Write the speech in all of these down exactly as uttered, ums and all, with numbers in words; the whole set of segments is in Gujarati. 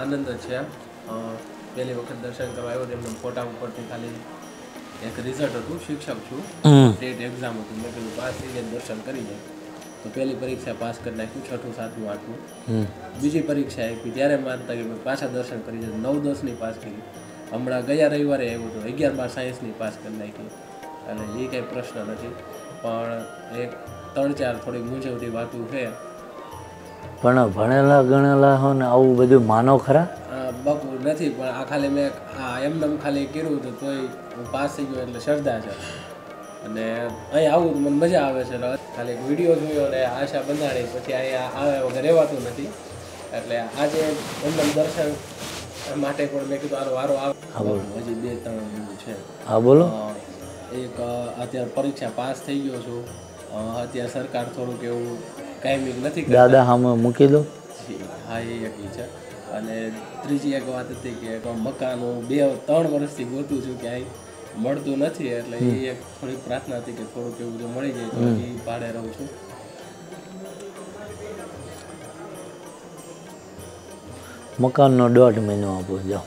આનંદ જ છે. પહેલી વખત દર્શન કરવા આવ્યો તેમનો ફોટા ઉપરથી ખાલી એક રિઝલ્ટ હતું. શિક્ષક છું, ટેટ એક્ઝામ હતું. મેં કીધું પાસ થઈ જાય દર્શન કરી જાય. તો પહેલી પરીક્ષા પાસ કરી નાખ્યું, છઠ્ઠું સાતમું આઠમું. બીજી પરીક્ષા આપી ત્યારે માનતા કે પાછા દર્શન કરી જાય. નવ દસની પાસ કરી. હમણાં ગયા રવિવારે આવ્યું હતું, અગિયાર બાર સાયન્સની પાસ કરી નાખી. અને એ કંઈ પ્રશ્ન નથી, પણ એક ત્રણ ચાર થોડી મૂંઝવતી વાતું છે. પણ ભણેલા ગણેલા હો ને આવું બધું માનો ખરા? બકુ નથી, પણ આ ખાલી મેં આ એમને ખાલી કર્યું હતું તોય હું પાસ થઈ ગયો એટલે શ્રદ્ધા છે. અને અહીં આવું મને મજા આવે છે. ખાલી એક વિડીયો જોયો અને આશા બંધાણી, પછી અહીંયા આવે વગર રહેવાતું નથી. એટલે આજે એમને દર્શન માટે પણ મેં કીધું આનો વારો આવે. હજી બે ત્રણ છે. હા બોલો. એક અત્યારે પરીક્ષા પાસ થઈ ગયો છું. અત્યારે સરકાર થોડુંક એવું કાયમી નથી કરતા. દાદા સામે મૂકી દો. હા એ એક છે. અને ત્રીજી એક વાત હતી કે મકાન હું બે ત્રણ વર્ષથી ગોતું છું, ક્યાંય મળતું નથી. એટલે એ એક થોડીક પ્રાર્થના હતી કે થોડુંક એવું જો મળી જાય તો એ ભાડે રહું છું. મકાનનો દોઢ મહિનો આપો, જાઓ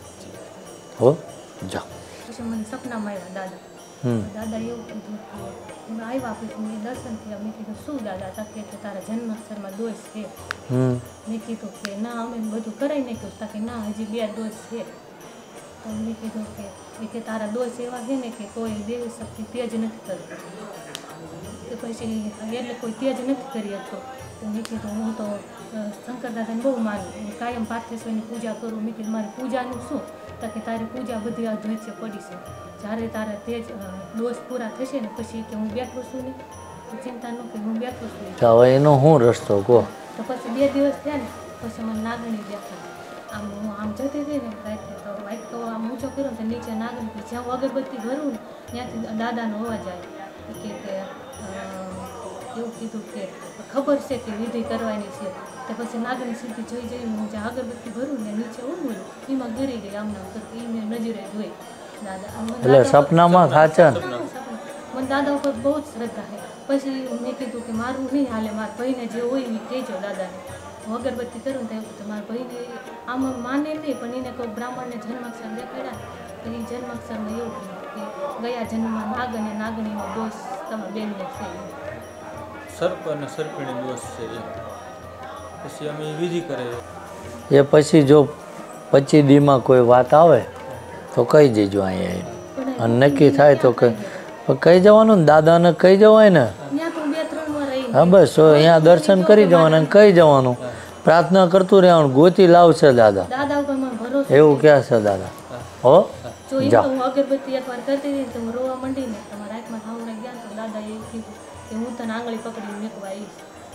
હો જાઓ. પછી મને સપનામાં આવ્યા દાદા. દાદા એવું કીધું કે આવ્યા પછી મેં દર્શન થયા. મેં કીધું શું દાદા તકે કે તારા જન્માક્ષરમાં દોષ છે? મેં કીધું કે ના અમે બધું કરાવી નાખ્યું. તાકે ના હજી બે દોષ છે. તો મેં કીધું કે કે તારા દોષ એવા છે ને કે કોઈ દેવી શક્તિ તેજ નથી કરતી. કે પછી એટલે કોઈ તેજ નથી કરી શકતો. તો મેં કીધું હું તો શંકર દાદાને બહુ માનું, કાયમ પાર્થેશ્વરની પૂજા કરું. મેં કીધું મારી પૂજાનું શું? તો કે તારી પૂજા બધી આ ધ્વજે પડી છે. જ્યારે તારા તેજ દોષ પૂરા થશે ને પછી કે હું બેઠો છું ને, ચિંતા ન કે હું બેઠો છું. હવે એનો શું રસ્તો કહો? તો પછી બે દિવસ થયા ને પછી મને નાગણી દેખાય. આમ હું આમ જતી હતી ને રાત્રે તો વાઇટ તો આમ ઊંચો કર્યો તો નીચે નાગણી. જ્યાં હું અગરબત્તી ભરું ને ત્યાંથી દાદાનો અવાજ આવે કે એવું કીધું કે ખબર છે કે વિધિ કરવાની છે. તો પછી નાગણી સીધી જોઈ જઈને હું જ્યાં અગરબત્તી ભરું ને નીચે ઊંઘું એમાં ગરી ગઈ. આમ નામ કરતી એને નજરે જોઈ દાદા. એટલે સપનામાં સાચા મને દાદા ઉપર બહુ જ શ્રદ્ધા છે. પછી મેં કીધું કે મારું નહીં હાલે, મારા ભાઈને જે હોય એ કહેજો દાદાને. હું અગરબત્તી કરું ને તો મારા ભાઈને આમ માને નહીં, પણ એને કોઈ બ્રાહ્મણને જન્માક્ષર દેખાડ્યા તો એ જન્માક્ષરમાં એવું કહ્યું કે ગયા જન્મમાં નાગ અને નાગણીનો દોષ તમારા બેનને છે. સર્પ અને સર્પિણી દોષ છે. પછી અમે વિધિ કરે એ પછી જો પચી દીમાં કોઈ વાત આવે તો કહી દેજો અહીંયા. અને નક્કી થાય તો કહી જવાનું ને, દાદાને કહી જવાય ને. હા બસ અહીંયા દર્શન કરી જવાનું અને કહી જવાનું, પ્રાર્થના કરતું રહેવાનું, ગોતી લાવશે દાદા. એવું ક્યાં છે દાદા? હો જાઓ. અગરબત્તી એકવાર કરતી હતી તો હું રોવા માંડીને તમારા હાથમાં થાવને ગયા તો દાદા એવું કીધું કે હું તને આંગળી પકડી મેકવા આવીશ.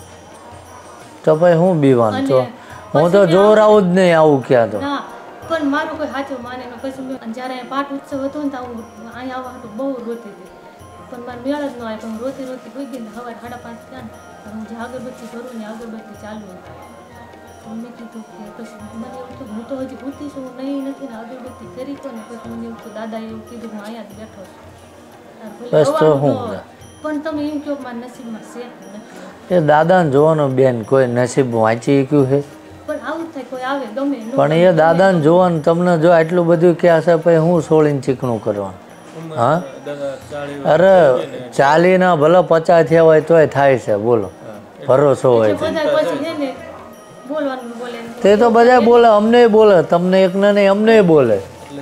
તો ભાઈ હું બીવાનું છો? હું તો જોર આવું જ નહીં. આવું ક્યાં તો પણ મારું કોઈ સાચું માને ને. પછી જ્યારે પાઠ ઉત્સવ હતો ને તો હું અહીંયા આવવા હતું બહુ રોતી હતી, પણ મારે મેળ જ ન આવે. પણ રોતી રોતી કોઈ ગઈ ને સવારે સાડા પાંચ થયા ને હું જે અગરબત્તી ભરું ને અગરબત્તી ચાલુ હતી. મેં કીધું કે પછી મને એવું થયું હું તો હજી ભૂતી છું, હું નહીં નથી ને અગરબત્તી કરી તો ને પછી મને એવું થયું દાદાએ એવું કીધું હું અહીંયા જ બેઠો છું. પણ તમે એમ કહો મારા નસીબમાં છે નથી. એ દાદાને જોવાનો બેન કોઈ નસીબ વાંચી ગયું છે? પણ આવું થાય કોઈ આવે ગમે. પણ એ દાદાને જોવાનું તમને જો આટલું બધું કે હશે પછી હું સોળીને ચીકણું કરવાનું? હા અરે ચાલીના ભલે પચાસ થયા હોય તોય થાય છે. બોલો ભરોસો હોય તે તો બધા બોલે, અમને બોલે, તમને એકને નહીં અમને બોલે.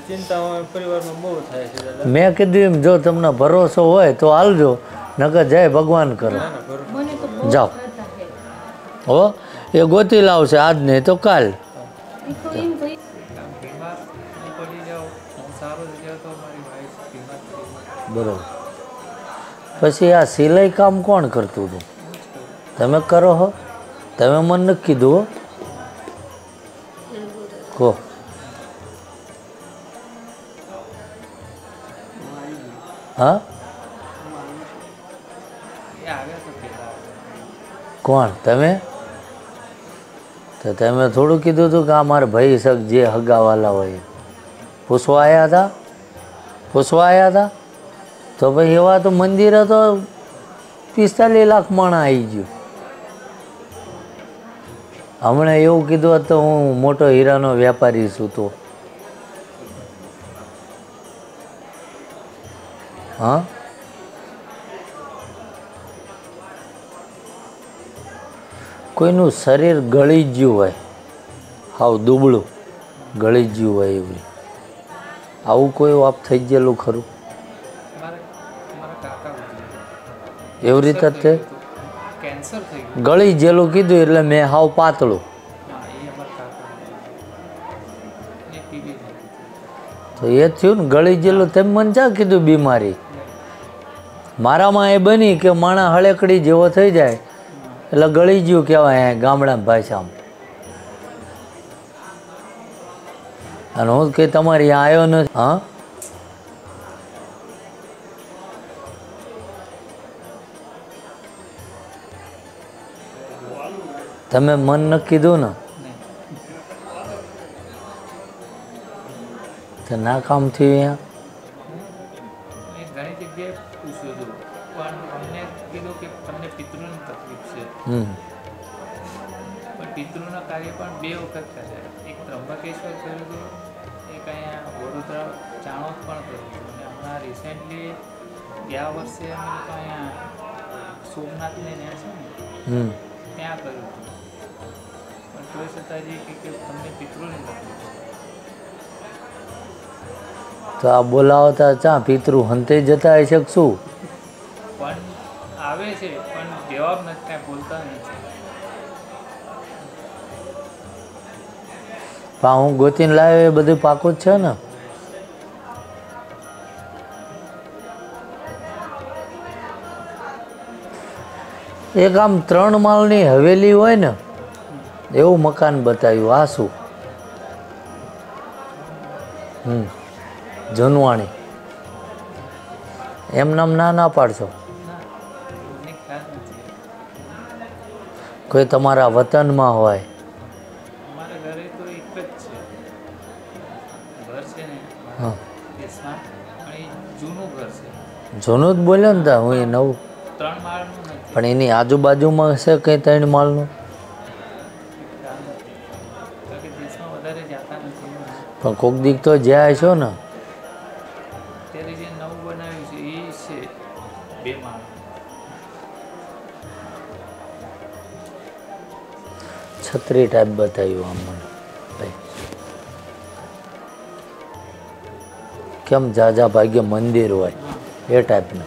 મેં કીધું એમ જો તમને ભરોસો હોય તો હાલજો, નકર જય ભગવાન કરો. જાઓ હો એ ગોતી લાવશે આજ નહીં તો કાલ. બરોબર. પછી આ સિલાઈ કામ કોણ કરતું હતું? તમે કરો હો? તમે મને નથી કીધું કહો. હા કોણ? તમે તો તમે થોડું કીધું હતું કે આ મારા ભાઈ સગ જે હગાવાલા હોય પૂછવા આવ્યા હતા? પૂછવા આવ્યા હતા તો ભાઈ એવા તો મંદિરે તો પિસ્તાલીસ લાખ માણા આવી ગયું. હમણાં એવું કીધું હોત તો હું મોટો હીરાનો વેપારી છું તો હા કોઈનું શરીર ગળી ગયું હોય હાવ દુબળું ગળી ગયું હોય એવું આવું કોઈ આપ થઈ ગયેલું ખરું એવી રીતે જ તે ગળી ગયેલું કીધું એટલે મેં હાવ પાતળું તો એ થયું ને ગળી ગયેલું તેમ મને ચા કીધું બીમારી મારામાં એ બની કે માણા હળેકડી જેવો થઈ જાય એટલે ગળી ગયું કહેવાય ગામડામાં ભાષામાં અને હું કે તમારી આવ્યો નથી હા તમે મન ન કીધું ને તો ના કામ થયું અહીંયા ઘણી જગ્યાએ પૂછ્યું હતું પણ અમને કીધું કે તમને પિતૃની તકલીફ છે હમ પણ પિતૃના કાર્ય પણ બે વખત કર્યા એક ત્રંબકેશ્વર કર્યું હતું એક અહીંયા વડોદરા ચાણોદ પણ કર્યું હતું અને હમણાં રિસેન્ટલી ગયા વર્ષે અમે લોકો અહીંયા સોમનાથને ત્યાં છે ને હમ ત્યાં કર્યું હતું પણ તોય છતાં જે કે તમને પિતૃની તકલીફ છે તો આ બોલાવતા ચા પિતૃ હંતે જતા હશે કે શું પણ આવે છે પણ જવાબ નથી કાંઈ બોલતા નથી પણ હું ગોતીને લાવ્યો એ બધું પાકું જ છે ને એક આમ ત્રણ માળની હવેલી હોય ને એવું મકાન બતાવ્યું આ શું હમ જૂનવાણી એમ નામ ના ના પાડશો મને ખ્યાલ નથી કોઈ તમારા વતનમાં હોય અમારા ઘરે તો એક જ છે ઘર છે ને હા દેશમાં પણ એ જૂનું ઘર છે જૂનું જ બોલ્યો ને તા હું એ નવું ત્રણ માળનું નથી પણ એની આજુબાજુમાં છે કંઈ ત્રણ માળનું ખ્યાલ નથી કારણ કે દેશમાં વધારે જતા નથી પણ કોક દીક તો જ્યાં છો ને અત્યારે જે નવું બનાવ્યું છે એ છે બે માળ છત્રી ટાઈપ બતાવ્યું આમ મને ભાઈ કેમ જાજા ભાગ્ય મંદિર હોય એ ટાઈપનું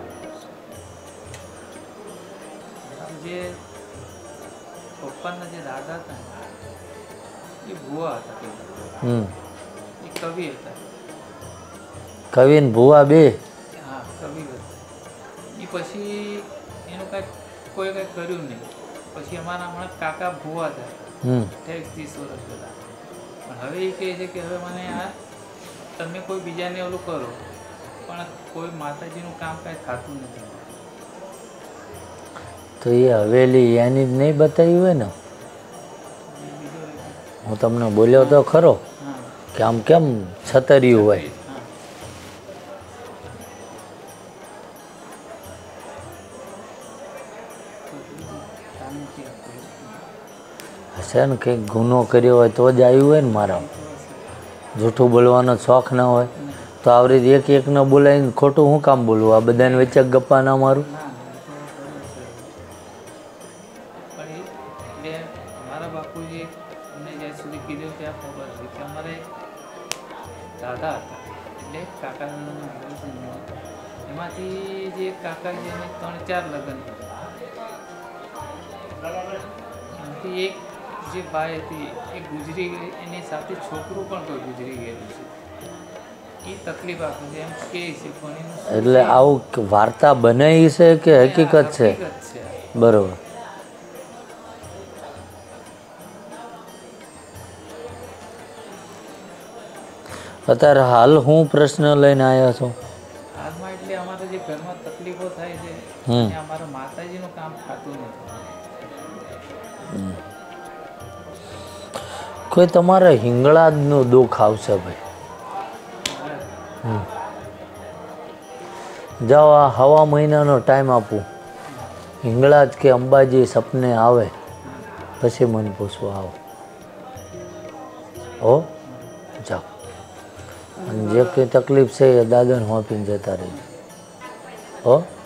જે પપ્પાના જે દાદા હતા ને, એ ભુવા હતા પહેલા. હમ એ કવિ હતા. કવિ ને ભુવા બે હા કવિ હતા. એ પછી એનું કાંઈક કોઈ કાંઈ કર્યું નહીં. પછી અમારા હમણાં કાકા ભુવા હતા. હમ અઠ્યાવીસ ત્રીસ વર્ષ હતા. પણ હવે એ કહે છે કે હવે મને આ તમે કોઈ બીજાને ઓલું કરો પણ કોઈ માતાજીનું કામ કાંઈ થતું નથી. તો એ હવેલી એની જ નહીં બતાવી હોય ને બીજો હું તમને બોલ્યો તો ખરો હા કે આમ કેમ છતર્યું હોય હા કામ નથી આપતું. હશે ને કંઈક ગુનો કર્યો હોય તો જ આવ્યું હોય ને મારા જૂઠું બોલવાનો શોખ ના હોય તો આવી રીતે એક એક ન બોલાવીને ખોટું હું કામ બોલવું આ બધાને વચ્ચે ગપ્પા ના મારું ના ના, એ તો બરોબર છે. પણ એ એટલે અમારા બાપુજી અમને જ્યાં સુધી કીધું ત્યાં ખબર છે કે અમારે દાદા હતા એટલે કાકા એમાંથી જે કાકા છે એને ત્રણ ચાર લગ્ન કર્યા. એમાંથી એક જે ભાઈ હતી એ ગુજરી ગઈ એની સાથે છોકરું પણ કોઈ ગુજરી ગયેલું છે. એ તકલીફ આપે છે એમ કહે છે પણ એનું શું એટલે આવું વાર્તા બનાવી છે કે હકીકત છે હકીકત છે. બરોબર અત્યારે હાલ હું પ્રશ્ન લઈને આવ્યા છું હાલમાં એટલે અમારા જે ઘરમાં તકલીફો થાય છે હમ. અને અમારા માતાજીનું કામ થતું નથી. કોઈ તમારે હિંગળાજનું દુઃખ આવશે ભાઈ હમ. જાઓ આ હવા મહિનાનો ટાઈમ આપું હિંગળાજ કે અંબાજી સપને આવે પછી મને પૂછવા આવો. હો જાઓ. અને જે કંઈ તકલીફ છે એ દાદાને હોપીને જતા રહેજો. હો